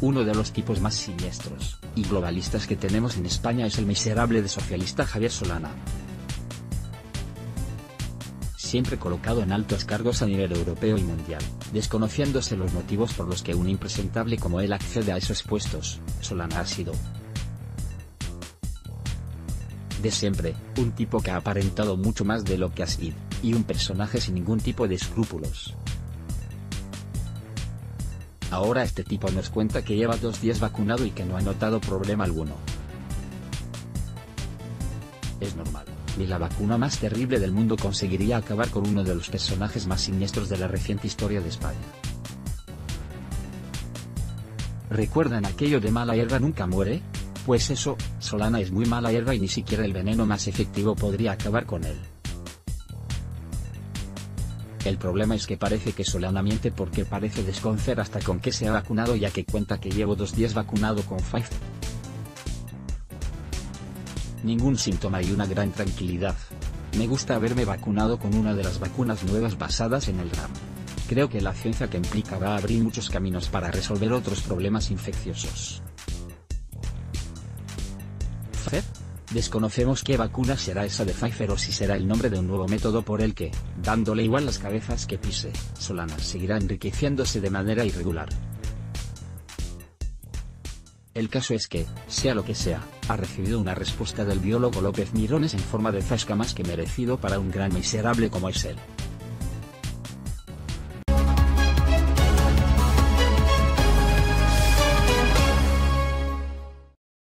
Uno de los tipos más siniestros y globalistas que tenemos en España es el miserable de socialista Javier Solana. Siempre colocado en altos cargos a nivel europeo y mundial, desconociéndose los motivos por los que un impresentable como él accede a esos puestos, Solana ha sido, de siempre, un tipo que ha aparentado mucho más de lo que ha sido, y un personaje sin ningún tipo de escrúpulos. Ahora este tipo nos cuenta que lleva 2 días vacunado y que no ha notado problema alguno. Es normal, ni la vacuna más terrible del mundo conseguiría acabar con uno de los personajes más siniestros de la reciente historia de España. ¿Recuerdan aquello de mala hierba nunca muere? Pues eso, Solana es muy mala hierba y ni siquiera el veneno más efectivo podría acabar con él. El problema es que parece que Solana miente porque parece desconocer hasta con qué se ha vacunado, ya que cuenta que llevo 2 días vacunado con Pfizer. Ningún síntoma y una gran tranquilidad. Me gusta haberme vacunado con una de las vacunas nuevas basadas en el RAM. Creo que la ciencia que implica va a abrir muchos caminos para resolver otros problemas infecciosos. ¿Pfizer? Desconocemos qué vacuna será esa de Pfizer o si será el nombre de un nuevo método por el que, dándole igual las cabezas que pise, Solana seguirá enriqueciéndose de manera irregular. El caso es que, sea lo que sea, ha recibido una respuesta del biólogo López Mirones en forma de zasca más que merecido para un gran miserable como es él.